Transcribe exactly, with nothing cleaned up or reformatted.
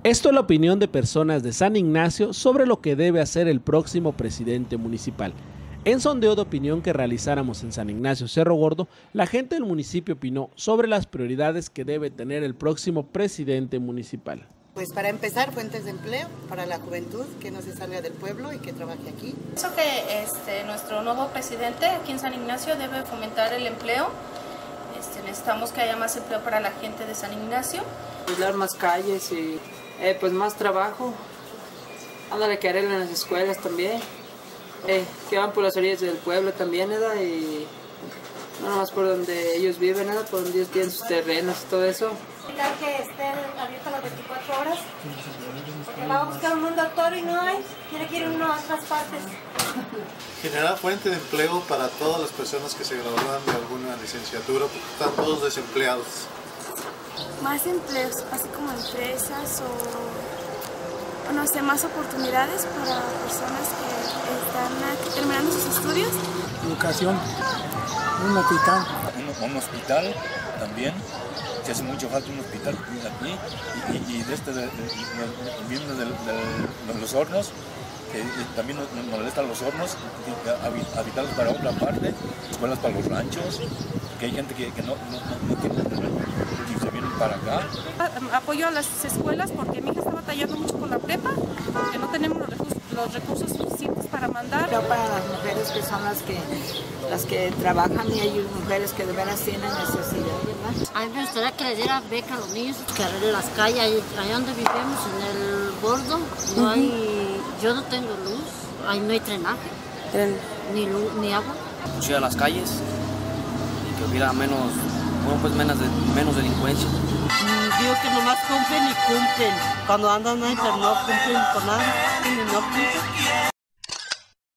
Esto es la opinión de personas de San Ignacio sobre lo que debe hacer el próximo presidente municipal. En sondeo de opinión que realizáramos en San Ignacio Cerro Gordo, la gente del municipio opinó sobre las prioridades que debe tener el próximo presidente municipal. Pues para empezar, fuentes de empleo para la juventud, que no se salga del pueblo y que trabaje aquí. Pienso que este, nuestro nuevo presidente aquí en San Ignacio debe fomentar el empleo. Este, necesitamos que haya más empleo para la gente de San Ignacio. Dar más calles y eh, pues más trabajo. Ándale, que arreglen las escuelas también. Eh, que van por las orillas del pueblo también, ¿verdad? Y no nomás por donde ellos viven, ¿verdad? Por donde ellos tienen sus terrenos y todo eso. Que esté abierto las veinticuatro horas, porque va a buscar un doctor y no hay, tiene que ir uno a otras partes. Generar fuente de empleo para todas las personas que se gradúan de alguna licenciatura, porque están todos desempleados. Más empleos, así como empresas o, o no sé, más oportunidades para personas que están terminando sus estudios. Educación, un hospital. Un, un hospital también, que hace mucho falta un hospital aquí, y, y, y de este, de, de, de, viendo de, de, de los hornos, que también nos molestan los hornos, habitarlos para otra parte, escuelas para los ranchos, que hay gente que, que no, no, no, no tiene y se vienen para acá. Apoyo a las escuelas porque mi hija está batallando mucho con la prepa, porque no tenemos los recursos, los recursos suficientes para mandar. Pero para las mujeres que son las que las que trabajan y hay mujeres que de veras tienen necesidad, ¿verdad? A mí me gustaría que le diera beca a los niños, que arreglen las calles, allá donde vivimos, en el Gordo, no hay, yo no tengo luz, ahí no hay drenaje, ni luz, ni agua. Pues ir a las calles y que hubiera menos, bueno, pues menos, de, menos delincuencia. Digo que nomás cumplen y cumplen, cuando andan ahí pero no cumplen con nada, y no cumplen.